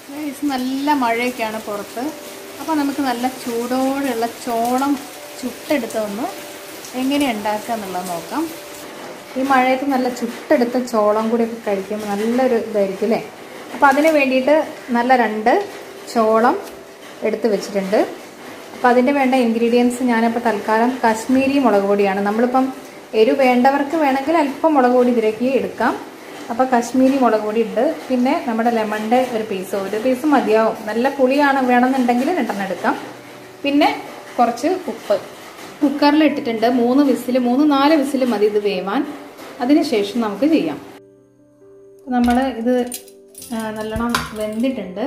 നല്ല മഴയൊക്കെയാണ് പുറത്ത്. അപ്പോൾ നമുക്ക് നല്ല ചൂടോടെയുള്ള ചോളം ചുട്ടെടുത്തൊന്ന് എങ്ങനെ ഉണ്ടാക്കുക എന്നുള്ളത് നോക്കാം. ഈ മഴയത്ത് നല്ല ചുട്ടെടുത്ത ചോളം കൂടിയൊക്കെ കഴിക്കുമ്പോൾ നല്ലൊരു ഇതായിരിക്കും അല്ലേ. അപ്പോൾ അതിന് വേണ്ടിയിട്ട് നല്ല 2 ചോളം എടുത്ത് വെച്ചിട്ടുണ്ട്. അപ്പോൾ അതിൻ്റെ വേണ്ട ഇൻഗ്രീഡിയൻസ് ഞാനിപ്പോൾ തൽക്കാലം കാശ്മീരി മുളക് പൊടിയാണ്. നമ്മളിപ്പം എരിവ് വേണ്ടവർക്ക് വേണമെങ്കിൽ അല്പം മുളക് പൊടി ഇതിലേക്ക് എടുക്കാം. അപ്പോൾ കാശ്മീരി മുളക് പൊടി ഉണ്ട്. പിന്നെ നമ്മുടെ ലെമണിൻ്റെ ഒരു പീസ് മതിയാവും. നല്ല പുളിയാണ് വേണമെന്നുണ്ടെങ്കിൽ 2 എടുക്കാം. പിന്നെ കുറച്ച് ഉപ്പ് കുക്കറിൽ ഇട്ടിട്ടുണ്ട്. 3-4 വിസിൽ മതി ഇത് വേവാൻ. അതിനുശേഷം നമുക്ക് ചെയ്യാം. നമ്മൾ ഇത് നല്ലോണം വെന്തിട്ടുണ്ട്.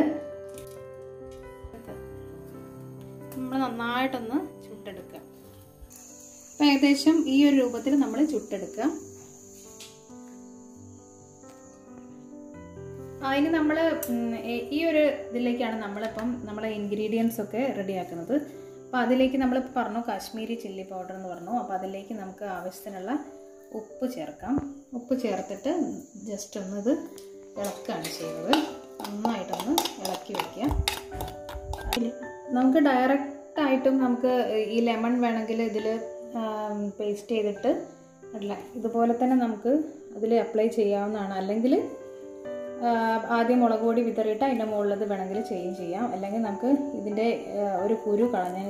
നമ്മൾ നന്നായിട്ടൊന്ന് ചുട്ടെടുക്കുക. അപ്പം ഏകദേശം ഈ ഒരു രൂപത്തിൽ നമ്മൾ ചുട്ടെടുക്കുക. അതിന് നമ്മൾ ഈ ഒരു ഇതിലേക്കാണ് നമ്മളിപ്പം നമ്മളെ ഇൻഗ്രീഡിയൻസ് ഒക്കെ റെഡിയാക്കുന്നത്. അപ്പോൾ അതിലേക്ക് നമ്മളിപ്പോൾ പറഞ്ഞു കാശ്മീരി ചില്ലി പൗഡർ എന്ന് പറഞ്ഞു. അപ്പോൾ അതിലേക്ക് നമുക്ക് ആവശ്യത്തിനുള്ള ഉപ്പ് ചേർക്കാം. ഉപ്പ് ചേർത്തിട്ട് ജസ്റ്റ് ഒന്ന് ഇത് ഇളക്കുകയാണ് ചെയ്യുന്നത്. നന്നായിട്ടൊന്ന് ഇളക്കി വയ്ക്കുക. നമുക്ക് ഡയറക്റ്റായിട്ടും നമുക്ക് ഈ ലെമൺ വേണമെങ്കിൽ ഇതിൽ പേസ്റ്റ് ചെയ്തിട്ട് അല്ല ഇതുപോലെ തന്നെ നമുക്ക് അതിൽ അപ്ലൈ ചെയ്യാവുന്നതാണ്. അല്ലെങ്കിൽ ആദ്യം മുളക് പൊടി വിതറിയിട്ട് അതിൻ്റെ മുകളിലത് വേണമെങ്കിൽ ചെയ്യാം. അല്ലെങ്കിൽ നമുക്ക് ഇതിൻ്റെ ഒരു കുരു കളഞ്ഞതിന്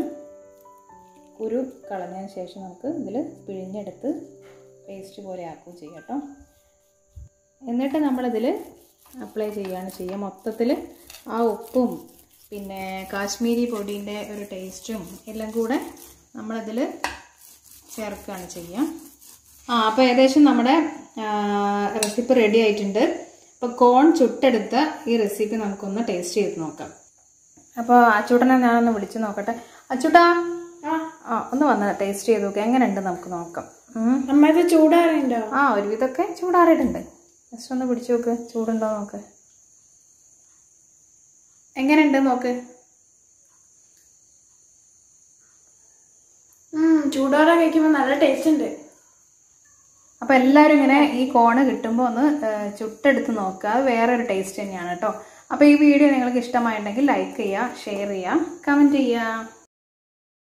ശേഷം നമുക്ക് ഇതിൽ പിഴിഞ്ഞെടുത്ത് പേസ്റ്റ് പോലെ ആക്കുകയും ചെയ്യാം കേട്ടോ. എന്നിട്ട് നമ്മളിതിൽ അപ്ലൈ ചെയ്യുക. മൊത്തത്തിൽ ആ ഉപ്പും പിന്നെ കാശ്മീരി പൊടീൻ്റെ ഒരു ടേസ്റ്റും എല്ലാം കൂടെ നമ്മളതിൽ ചേർക്കുകയാണ് ചെയ്യുക. അപ്പോൾ ഏകദേശം നമ്മുടെ റെസിപ്പി റെഡി ആയിട്ടുണ്ട്. അപ്പോൾ കോൺ ചുട്ടെടുത്ത ഈ റെസിപ്പി നമുക്കൊന്ന് ടേസ്റ്റ് ചെയ്ത് നോക്കാം. അപ്പോൾ അച്ചൂട്ടനെ ഞാനൊന്ന് വിളിച്ച് നോക്കട്ടെ. അച്ചൂട്ടാ ഒന്ന് വന്ന് ടേസ്റ്റ് ചെയ്ത് നോക്കാം എങ്ങനെയുണ്ട് നമുക്ക് നോക്കാം. അമ്മ ചൂടാറുണ്ടോ? ഒരുവിധമൊക്കെ ചൂടാറിയിട്ടുണ്ട്. ജസ്റ്റ് ഒന്ന് പിടിച്ചു നോക്ക്, ചൂടുണ്ടോ നോക്ക്. എങ്ങനെയുണ്ട് നോക്ക്. ചൂടോടെ കഴിക്കുമ്പോൾ നല്ല ടേസ്റ്റ് ഉണ്ട്. അപ്പോൾ എല്ലാവരും ഇങ്ങനെ ഈ കോണ് കിട്ടുമ്പോൾ ഒന്ന് ചുട്ടെടുത്ത് നോക്കുക. അത് വേറൊരു ടേസ്റ്റ് തന്നെയാണ് കേട്ടോ. അപ്പോൾ ഈ വീഡിയോ നിങ്ങൾക്ക് ഇഷ്ടമായിട്ടുണ്ടെങ്കിൽ ലൈക്ക് ചെയ്യുക, ഷെയർ ചെയ്യുക, കമൻറ്റ് ചെയ്യുക.